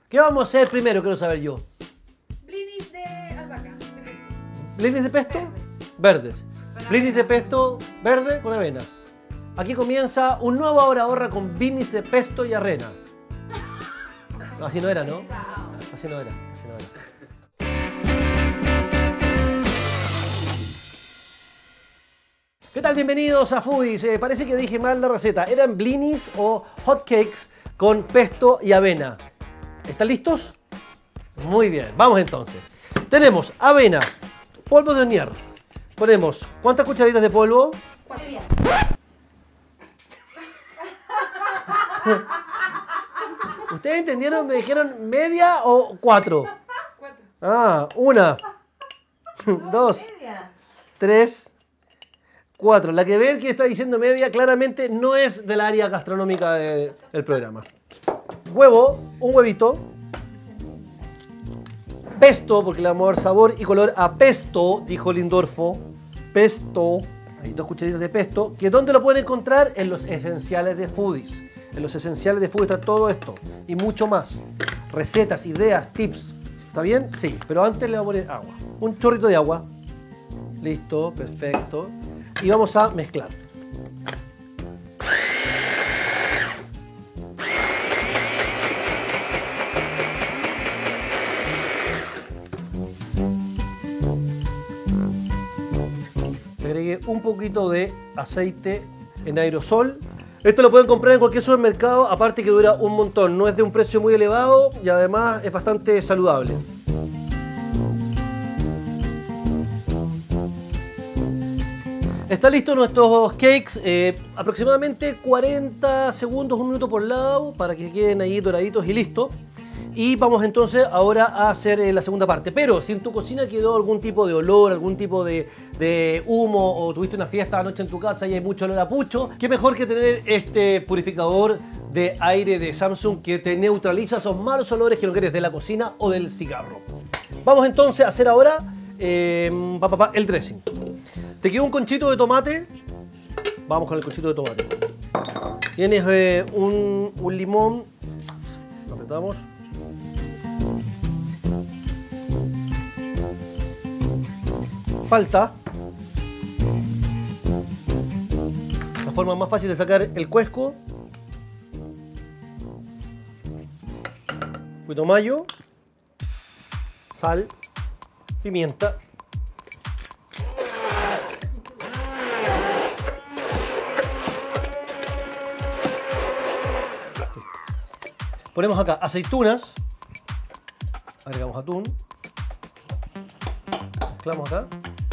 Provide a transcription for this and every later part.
¿Qué vamos a hacer primero? Quiero saber yo. Blinis de albahaca. ¿Blinis de pesto? Verdes. Blinis de pesto verde con avena. Aquí comienza un nuevo Ahora Ahorra con blinis de pesto y avena. Así no era, ¿no? Así no era. ¿Qué tal? Bienvenidos a Foodies. Parece que dije mal la receta. Eran blinis o hot cakes con pesto y avena. ¿Están listos? Muy bien, vamos entonces. Tenemos avena, polvo de hornear. Ponemos, ¿cuántas cucharitas de polvo? 4 días. ¿Ustedes entendieron? ¿Me dijeron media o 4? 4. Ah, 1, 2, 3, 4. La que ve que está diciendo media claramente no es del área gastronómica del programa. Huevo, un huevito. Pesto, porque le vamos a dar sabor y color a pesto, dijo Lindorfo. Pesto. Hay 2 cucharitas de pesto. ¿Que dónde lo pueden encontrar? En los esenciales de Foodies. En los esenciales de Foodies está todo esto y mucho más. Recetas, ideas, tips. ¿Está bien? Sí, pero antes le vamos a poner agua. Un chorrito de agua. Listo, perfecto. Y vamos a mezclar. Le agregué un poquito de aceite en aerosol. Esto lo pueden comprar en cualquier supermercado, aparte que dura un montón. No es de un precio muy elevado y además es bastante saludable. Está listo nuestros cakes, aproximadamente 40 segundos, 1 minuto por lado, para que queden ahí doraditos y listo. Y vamos entonces ahora a hacer la segunda parte. Pero si en tu cocina quedó algún tipo de olor, algún tipo de humo, o tuviste una fiesta anoche en tu casa y hay mucho olor a pucho, qué mejor que tener este purificador de aire de Samsung que te neutraliza esos malos olores que no quieres de la cocina o del cigarro. Vamos entonces a hacer ahora el dressing. ¿Te quedó un conchito de tomate? Vamos con el conchito de tomate. Tienes un limón. Lo apretamos. Palta. La forma más fácil de sacar el cuesco. Un poquito de mayo. Sal. Pimienta. Ponemos acá aceitunas, agregamos atún, mezclamos acá.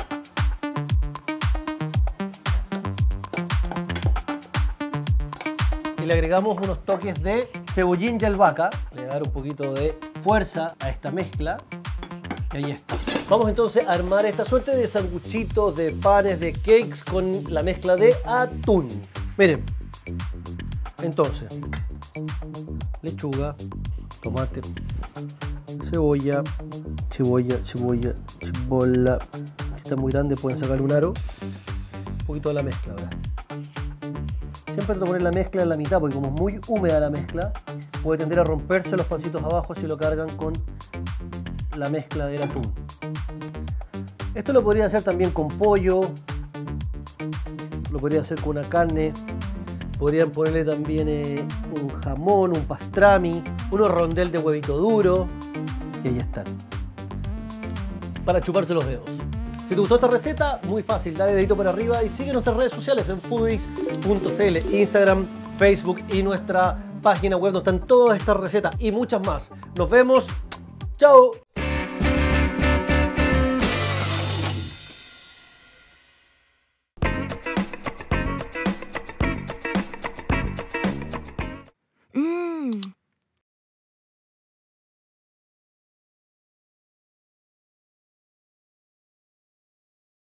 Y le agregamos unos toques de cebollín y albahaca, le voy a dar un poquito de fuerza a esta mezcla. Y ahí está. Vamos entonces a armar esta suerte de sanguchitos, de panes, de cakes con la mezcla de atún. Miren, entonces, lechuga, tomate, cebolla. Si está muy grande pueden sacar un aro. Un poquito de la mezcla ahora. Siempre trato de poner la mezcla en la mitad porque como es muy húmeda la mezcla, puede tender a romperse los pancitos abajo si lo cargan con la mezcla del atún. Esto lo podrían hacer también con pollo, lo podrían hacer con una carne. Podrían ponerle también un jamón, un pastrami, unos rondel de huevito duro. Y ahí están. Para chuparse los dedos. Si te gustó esta receta, muy fácil, dale dedito para arriba y sigue nuestras redes sociales en foodies.cl, Instagram, Facebook y nuestra página web donde están todas estas recetas y muchas más. Nos vemos. ¡Chao!